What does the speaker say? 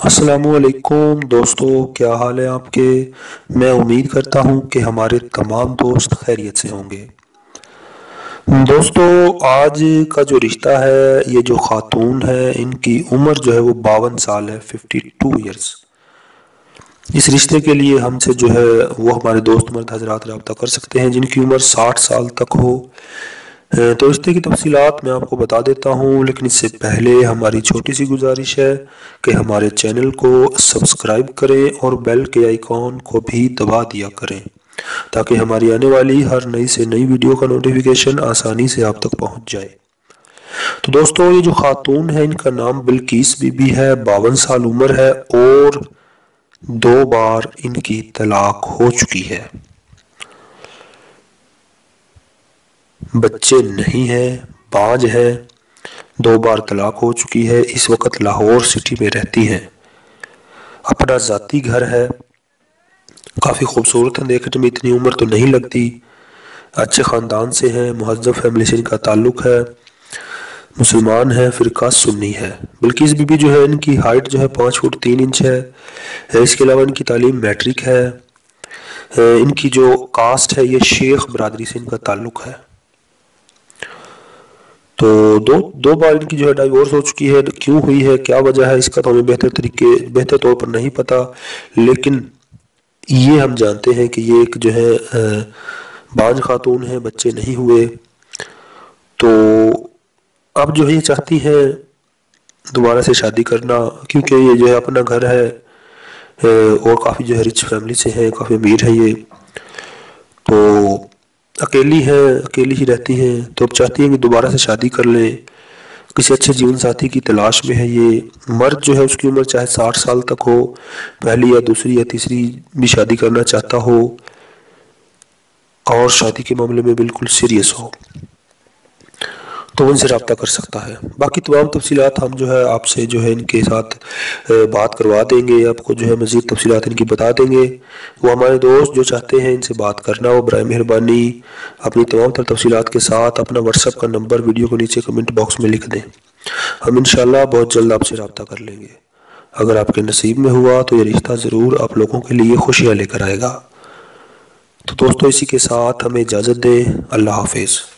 السلام علیکم دوستو، کیا حال ہے آپ کے؟ میں امید کرتا ہوں کہ ہمارے تمام دوست خیریت سے ہوں گے۔ دوستو، آج کا جو رشتہ ہے، یہ جو خاتون ہے، ان کی عمر جو ہے وہ 52 سال ہے، 52 ایئرس۔ اس رشتے کے لیے ہم سے جو ہے وہ ہمارے دوست مرد حضرات رابطہ کر سکتے ہیں جن کی عمر 60 سال تک ہو۔ تو رشتے کی تفصیلات میں آپ کو بتا دیتا ہوں، لیکن اس سے پہلے ہماری چھوٹی سی گزارش ہے کہ ہمارے چینل کو سبسکرائب کریں اور بیل کے آئیکن کو بھی دبا دیا کریں تاکہ ہماری آنے والی ہر نئی سے نئی ویڈیو کا نوٹیفیکیشن آسانی سے آپ تک پہنچ جائے۔ تو دوستو، یہ جو خاتون ہے ان کا نام بلقیس بی بی ہے، 52 سال عمر ہے اور 2 بار ان کی طلاق ہو چکی ہے۔ بچے نہیں ہیں، باج ہے، 2 بار طلاق ہو چکی ہے، اس وقت لاہور سٹی میں رہتی ہیں۔ اپنا ذاتی گھر ہے، کافی خوبصورت ہیں، دیکھنے میں اتنی عمر تو نہیں لگتی، اچھے خاندان سے ہیں، مہذب فیملی سے ان کا تعلق ہے، مسلمان ہے، فرقہ سنی ہے۔ بلقیس بی بی جو ہے ان کی ہائٹ جو ہے 5 فٹ 3 انچ ہے۔ اس کے علاوہ ان کی تعلیم میٹرک ہے۔ ان کی جو کاسٹ ہے یہ شیخ برادری سے ان کا تعلق ہے۔ تو دو بار ان کی جو ہے ڈائیورس ہو چکی ہے، کیوں ہوئی ہے، کیا وجہ ہے، اس کا تو ہمیں بہتر طور پر نہیں پتا، لیکن یہ ہم جانتے ہیں کہ یہ ایک جو ہے باج خاتون ہے، بچے نہیں ہوئے، تو اب جو ہے یہ چاہتی ہیں دوبارہ سے شادی کرنا، کیونکہ یہ جو ہے اپنا گھر ہے اور کافی جو ہے رچ فیملی سے ہے، کافی امیر ہے یہ، تو اکیلی ہی رہتی ہیں، تو اب چاہتی ہیں کہ دوبارہ سے شادی کر لیں، کسی اچھے جیون ساتھی کی تلاش میں ہے۔ یہ مرد جو ہے اس کی عمر چاہے 60 سال تک ہو، پہلی یا دوسری یا تیسری بھی شادی کرنا چاہتا ہو اور شادی کے معاملے میں بالکل سیریس ہو تو ان سے رابطہ کر سکتا ہے۔ باقی تمام تفصیلات ہم جو ہے آپ سے جو ہے ان کے ساتھ بات کروا دیں گے، آپ کو جو ہے مزید تفصیلات ان کی بتا دیں گے۔ وہ ہمارے دوست جو چاہتے ہیں ان سے بات کرنا، وہ برائے مہربانی اپنی تمام تر تفصیلات کے ساتھ اپنا واٹس ایپ کا نمبر ویڈیو کو نیچے کمنٹ باکس میں لکھ دیں، ہم انشاءاللہ بہت جلد آپ سے رابطہ کر لیں گے۔ اگر آپ کے نصیب میں ہوا تو یہ رشتہ ضرور آپ لوگوں کے لیے خوشیاں لے کر آئے گا۔ تو دوستو، اسی کے ساتھ ہمیں اجازت دیں، اللہ حافظ۔